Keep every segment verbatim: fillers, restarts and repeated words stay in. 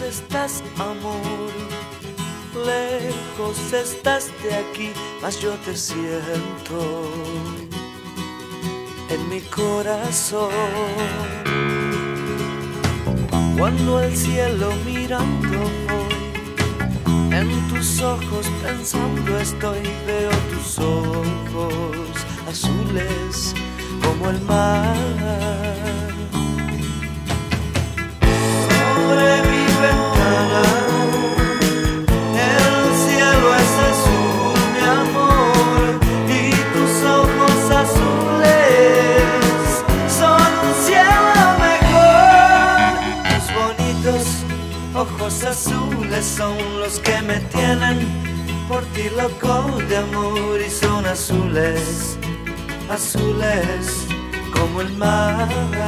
estás, amor, lejos estás de aquí, mas yo te siento en mi corazón. Cuando el cielo mirando voy, en tus ojos pensando estoy, veo tus ojos azules como el mar. Sobre mi ventana el cielo es azul, mi amor, y tus ojos azules son un cielo mejor. Tus bonitos ojos azules son los que me tienen por ti loco de amor, y son azules, azules como el mar.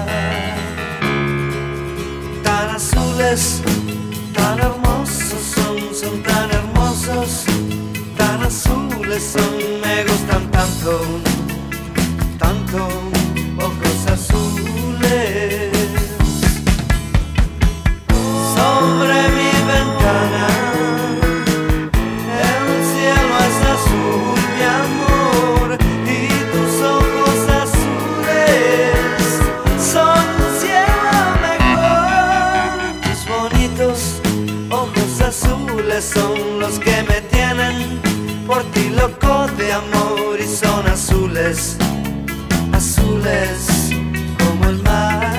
Tan azules, tan hermosos son, son tan hermosos, tan azules son, me gustan tanto, tanto, ojos azules. Sobre mi ventana el cielo es azul, mi amor, y tus ojos azules son un cielo mejor. Tus bonitos ojos azules son los que me tienen por ti loco de amor, y son azules, azules como el mar.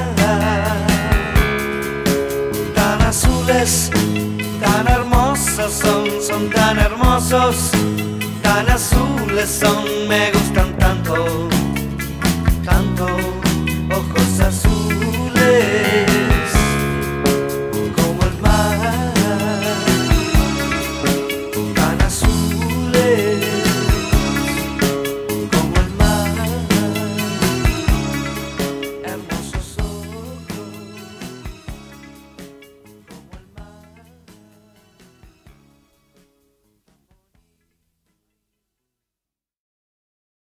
Tan azules, tan hermosos son, son tan hermosos, tan azules son, me gustan